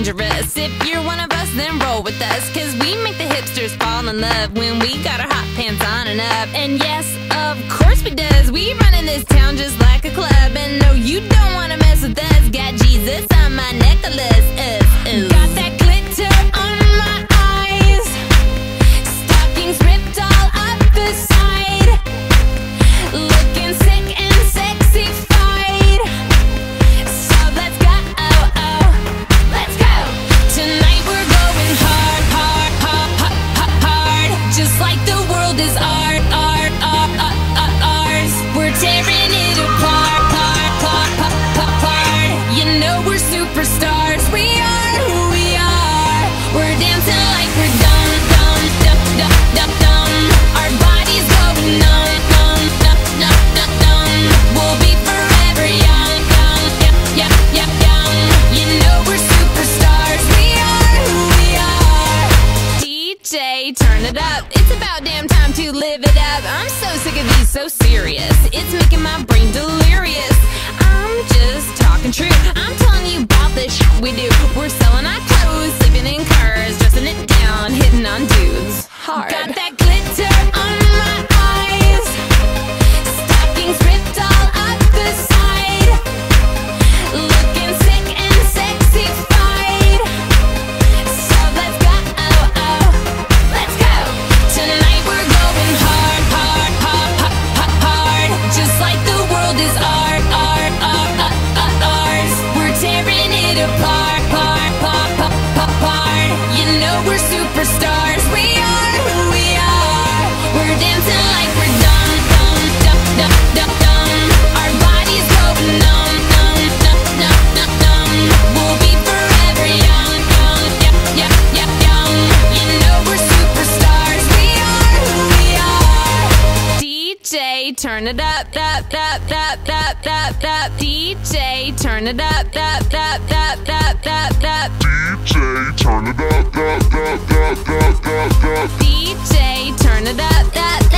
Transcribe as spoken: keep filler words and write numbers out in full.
dangerous. If you're one of us, then roll with us, cause we make the hipsters fall in love when we got our hot pants on and up. And yes, of course we does. We run in this town just like a club. And no, you don't wanna mess with us. Got Jesus on my necklace. Uh, uh. Got that glitter on my eyes. Stockings ripped all up the side. Looking sick and sexified. So let's go, oh, oh, let's go. Tonight we're going hard, hard, hard, hard, hard, hard. Just like the world is art, art, art, art, art, ours. We're tearing it apart, part, part, part, part, part. You know we're superstars. We are who we are. We're dancing like we're dumb, dumb, dumb, dumb, dumb, dumb. Our bodies going numb, numb, numb, numb, numb, numb. We'll be forever young, young, young, young, young, young. You know we're superstars. We are who we are. D J, turn it up. It's about damn time to live it up. I'm so sick of these so serious. It's making my brain delirious. I'm just talking true. I'm telling you about this shit we do. We're selling our clothes, sleeping in cars, dressing it down, hitting on dudes hard. Got that glitter on my eyes. Stockings ripped all up the side. Looking sick and sexified. So let's go, oh, oh, let's go. Tonight we're going hard, hard, hard, hard, hard, hard. Just like the world is art, art, art, art, art, ours. We're tearing it apart, part, part, part, part, part. You know we're superstars. We are who we are. We're dancing like we're dumb, dumb, dumb, dumb, dumb, dumb. Our bodies going numb, numb, numb, numb, numb, numb. We'll be forever young, young, young, young, young, young. You know we're superstars. We are who we are. D J, turn it up, up, up, up, up, up, up. D J, turn it up, up, up, up, up, up, up. D J, turn it up, up, up, up, up, up, up. D J, turn it up, up,